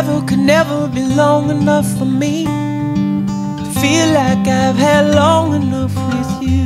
Together could never be long enough for me to feel like I've had long enough with you.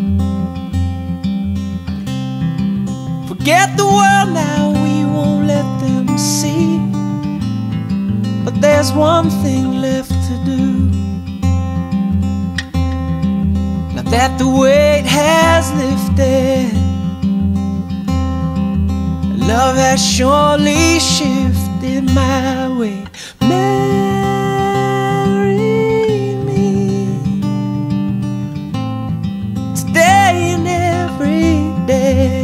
Forget the world now, we won't let them see. But there's one thing left to do. Now that the weight has lifted, love has surely shifted my way. Marry me today and every day.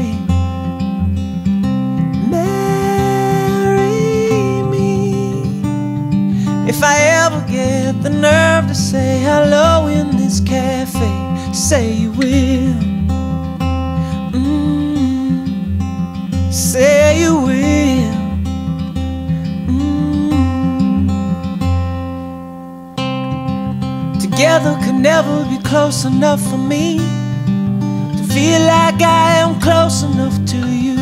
If I ever get the nerve to say hello in this cafe, say you will. Say you will. Together could never be close enough for me to feel like I am close enough to you.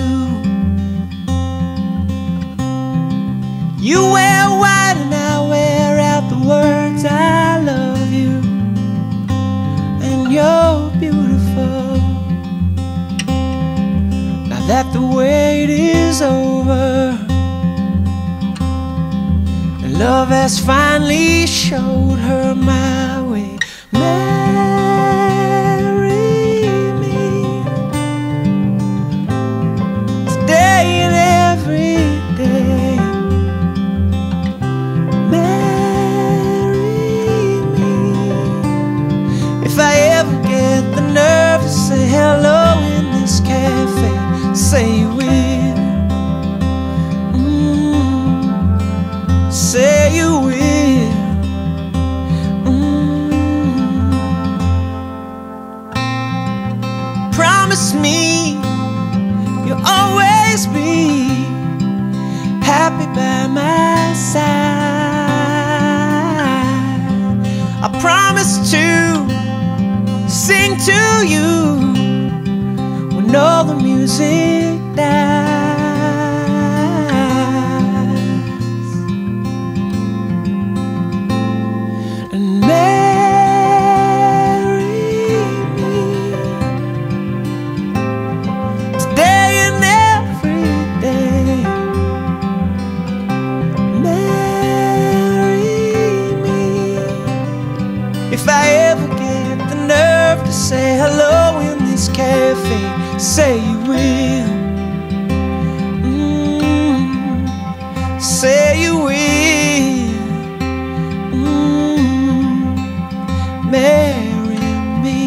You wear white and I wear out the words I love you, and you're beautiful. Now that the wait is over and love has finally showed her my way. Marry me today and every day. Nerve to say hello in this cafe, say you will. Say you will. Promise me you'll always be happy by my side. I promise to sing to you when all the music dies. And marry me today and every day. Marry me if I ever get the nerve to say hello in this cafe, say you will. Say you will. Marry me.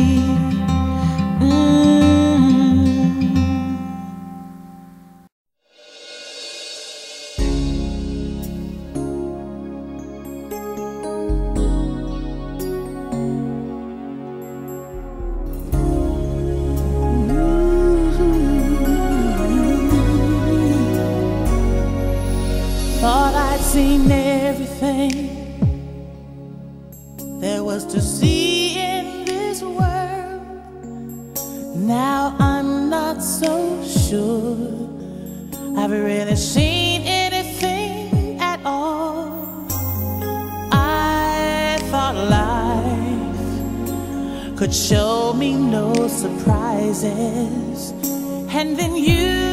Thought I'd seen everything there was to see in this world. Now I'm not so sure I've really seen anything at all. I thought life could show me no surprises, and then you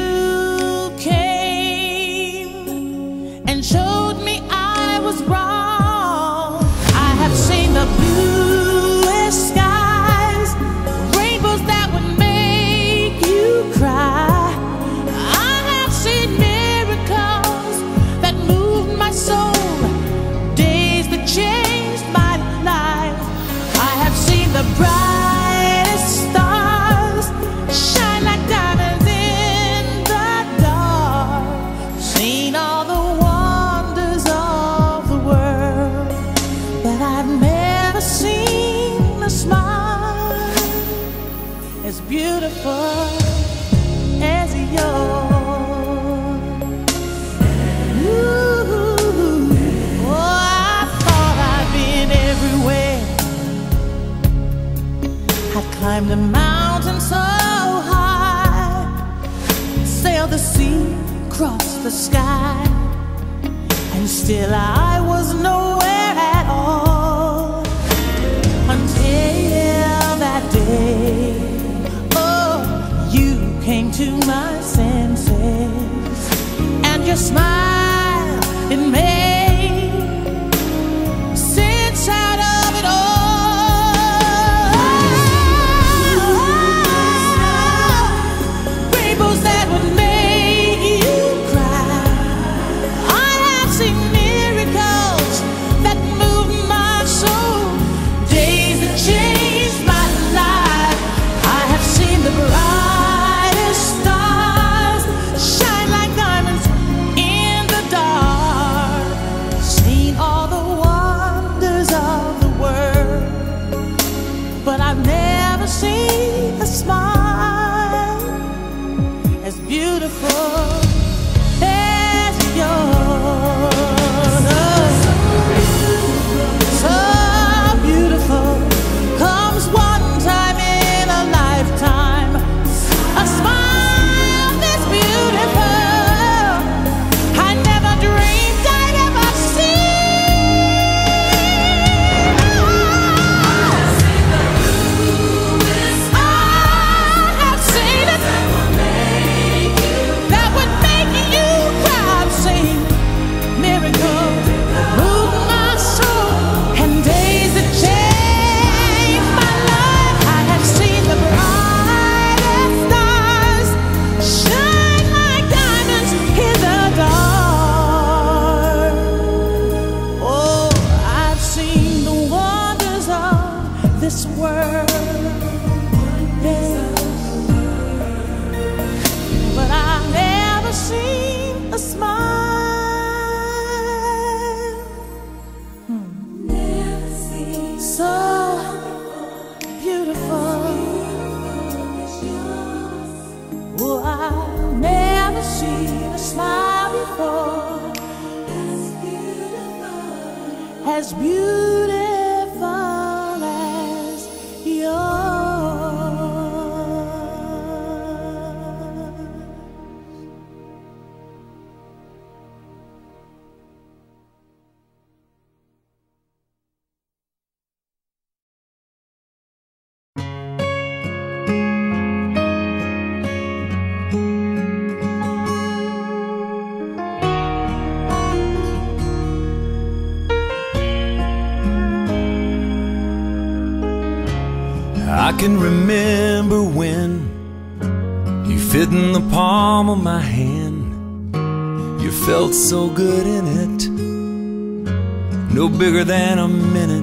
showed me I was wrong. I have seen the bluest skies, rainbows that would make you cry. I have seen miracles that moved my soul, days that changed my life. I have seen the brightest stars shine like diamonds in the dark, seen all the as beautiful as yours. Ooh, oh, I thought I'd been everywhere. I'd climbed the mountain so high, sailed the sea, crossed the sky. I and still I was nowhere at all until that day. Oh, you came to my senses, and your smile, it made sense out of it all. Rainbows that would make you cry. I have seen miracles that moved my soul, days that changed my life. I have seen the brightest stars shine like diamonds in the dark, seen all the wonders of the world, but I've never seen a smile as beautiful as yours. So beautiful, comes one time in a lifetime. A smile this beautiful, I never dreamed I'd ever see. I have seen it that would make you cry. I've seen miracles move my soul, and days that change my life. I have seen the brightest stars shine like diamonds in the dark. Oh, I've seen the wonders of this world, yes, but I've never seen a smile so beautiful. Oh, I've never seen a smile before as beautiful as yours. I can remember when you fit in the palm of my hand. You felt so good in it, no bigger than a minute.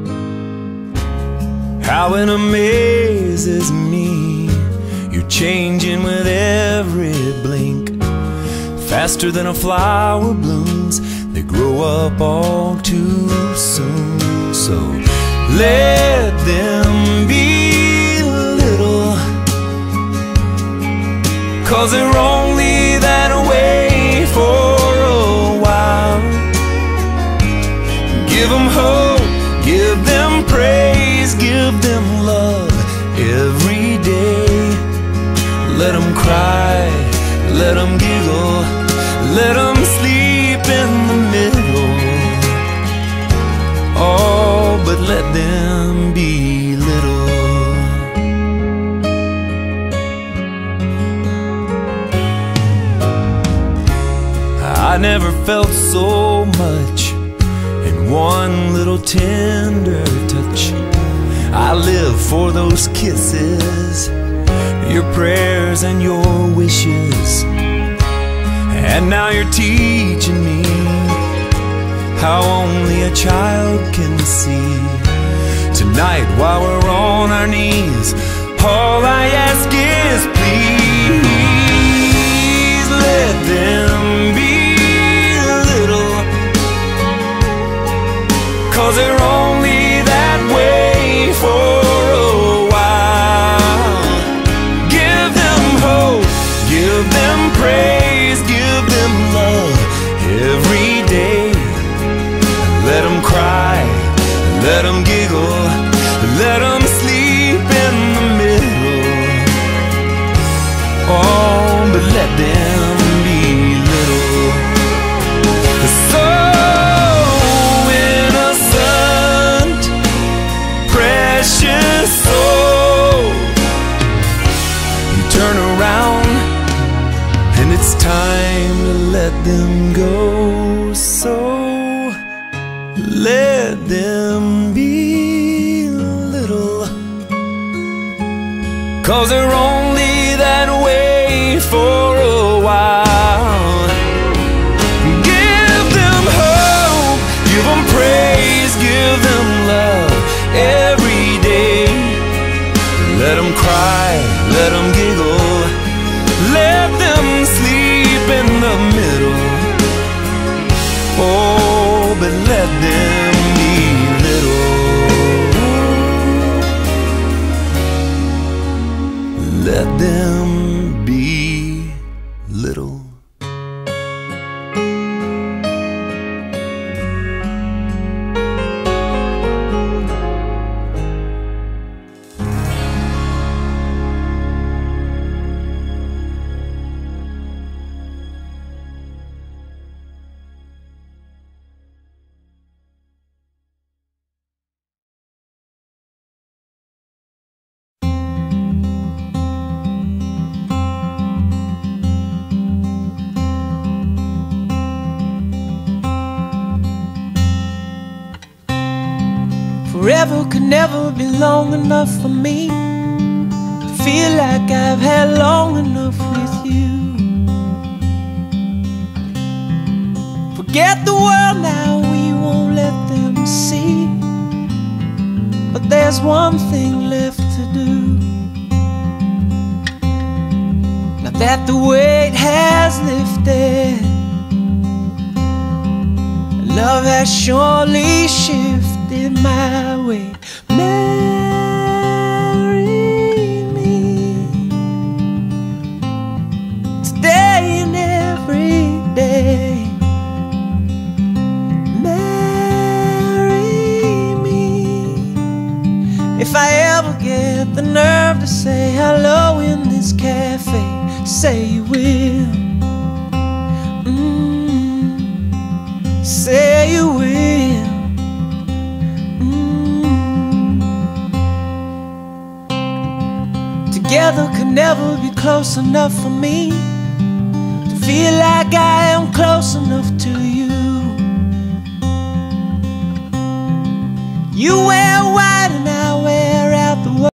How it amazes me, you're changing with every blink, faster than a flower blooms. They grow up all too soon. So let them be little, 'cause they're only that way for a while. Give them hope, give them praise, give them love every day. Let them cry, let them giggle, let them sleep in the middle. Oh, but let them be little. I never felt so much in one little tender touch. I live for those kisses, your prayers and your wishes. And now you're teaching me how only a child can see. Tonight while we're on our knees, all I ask is please let them be little, 'cause they're only that way for a while. Give them hope, give them praise, give them love every day. Let them cry, let them giggle, let them sleep in the middle. Oh, but let them be little. So 'cause they're only that way for a while. Give them hope, give them praise, give them love every day. Let them cry, let them giggle, let them sleep in the middle. Oh, but let them be little. Let them be little. Forever could never be long enough for me to feel like I've had long enough with you. Forget the world now, we won't let them see. But there's one thing left to do. Now that the weight has lifted, love has surely shifted my way. Marry me today and every day. Marry me. If I ever get the nerve to say hello in this cafe, say you will. Say you will. Together could never be close enough for me to feel like I am close enough to you. You wear white